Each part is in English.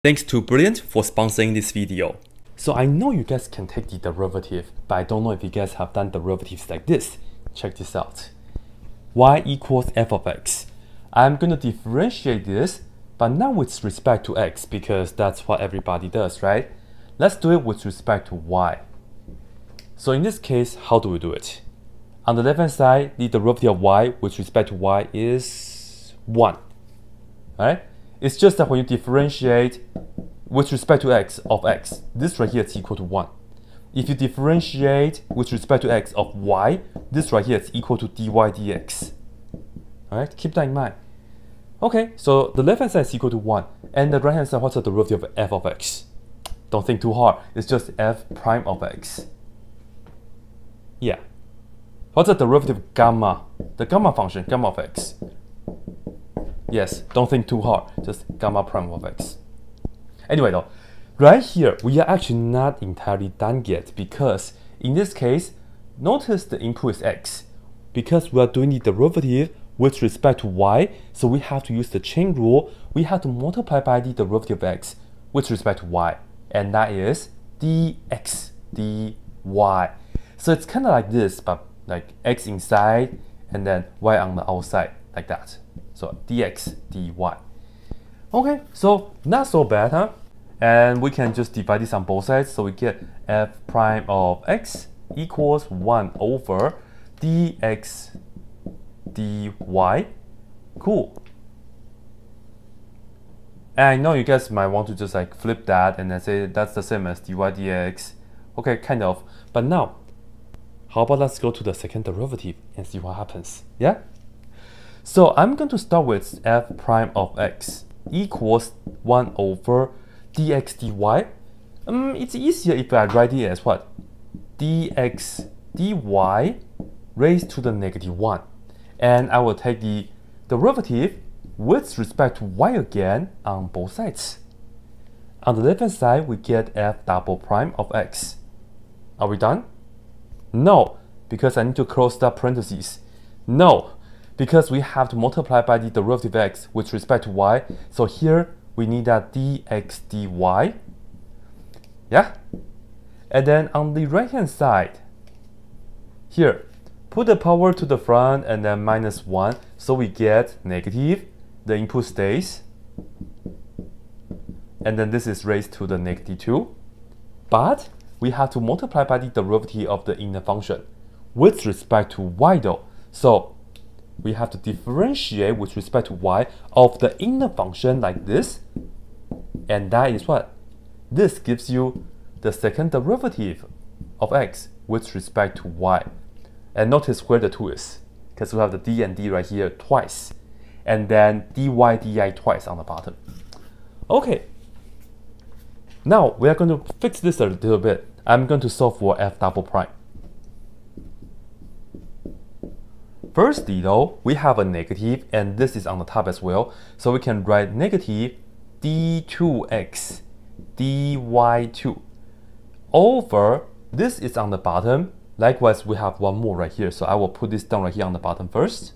Thanks to Brilliant for sponsoring this video. So I know you guys can take the derivative, but I don't know if you guys have done derivatives like this. Check this out. Y equals f of x. I'm going to differentiate this, but not with respect to x because that's what everybody does, right? Let's do it with respect to y. So in this case, how do we do it? On the left-hand side, the derivative of y with respect to y is 1. Right? It's just that when you differentiate with respect to x of x, this right here is equal to 1. If you differentiate with respect to x of y, this right here is equal to dy dx. Alright, keep that in mind. Okay, so the left hand side is equal to 1, and the right hand side, what's the derivative of f of x? Don't think too hard, it's just f prime of x. Yeah. What's the derivative of gamma? The gamma function, gamma of x. Yes, don't think too hard, just gamma prime of x. Anyway though, right here, we are actually not entirely done yet because in this case, notice the input is x. Because we are doing the derivative with respect to y, so we have to use the chain rule. We have to multiply by the derivative of x with respect to y, and that is dx dy. So it's kind of like this, but like x inside and then y on the outside, like that. So dx dy. Okay, so not so bad, huh? And we can just divide this on both sides, so we get f prime of x equals 1 over dx dy. Cool. And I know you guys might want to just like flip that and then say that's the same as dy dx. Okay, kind of. But now, how about let's go to the second derivative and see what happens, yeah? So I'm going to start with f prime of x equals 1 over dx dy. It's easier if I write it as what? Dx dy raised to the negative 1. And I will take the derivative with respect to y again on both sides. On the left hand side, we get f double prime of x. Are we done? No, because I need to close the parentheses. No, because we have to multiply by the derivative of x with respect to y. So here we need that dx dy. Yeah? And then on the right hand side, here, put the power to the front and then minus 1. So we get negative. The input stays. And then this is raised to the negative 2. But we have to multiply by the derivative of the inner function with respect to y though. So we have to differentiate with respect to y of the inner function like this. And that is what? This gives you the second derivative of x with respect to y. And notice where the 2 is, because we have the d and d right here twice. And then dy di twice on the bottom. Okay. Now we are going to fix this a little bit. I'm going to solve for f double prime. Firstly though, we have a negative and this is on the top as well. So we can write negative d2x dy2 over, this is on the bottom. Likewise, we have one more right here. So I will put this down right here on the bottom first.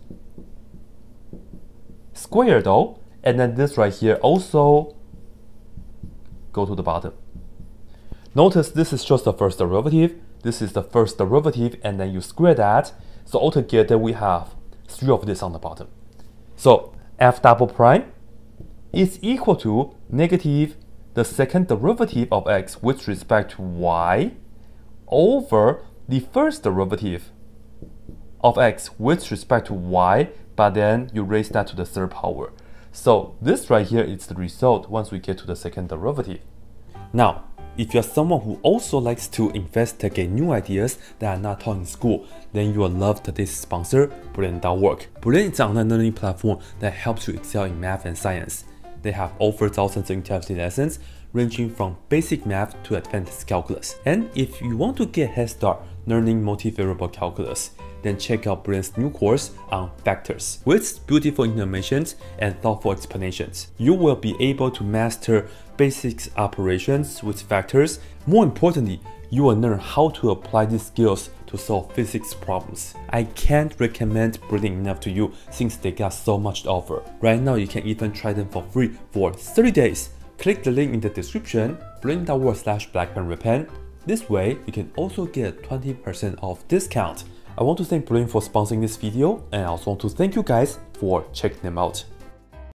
Square though, and then this right here also go to the bottom. Notice this is just the first derivative. This is the first derivative, and then you square that. So altogether we have 3 of this on the bottom. So f double prime is equal to negative the second derivative of x with respect to y over the first derivative of x with respect to y, but then you raise that to the third power. So this right here is the result once we get to the second derivative. Now, if you're someone who also likes to investigate new ideas that are not taught in school, then you will love today's sponsor, Brilliant.work. Brilliant is an online learning platform that helps you excel in math and science. They have over thousands of interactive lessons ranging from basic math to advanced calculus. And if you want to get a head start learning multivariable calculus, then check out Brilliant's new course on factors. With beautiful animations and thoughtful explanations, you will be able to master basic operations with factors. More importantly, you will learn how to apply these skills to solve physics problems. I can't recommend Brilliant enough to you since they got so much to offer. Right now, you can even try them for free for 30 days Click the link in the description, brilliant.world/blackpenrepen. This way, you can also get 20% off discount. I want to thank Brilliant for sponsoring this video, and I also want to thank you guys for checking them out.